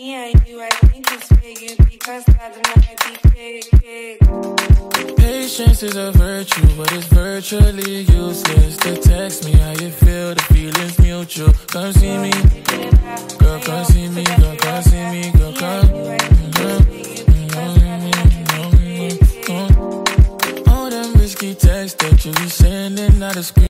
me and you, I think it's fake. You because I might be fake. Patience is a virtue, but it's virtually useless to text me how you feel, the feeling's mutual. Come see me, girl, come see me, girl, come see me, girl, come. All them risky texts that you be sending out of screen.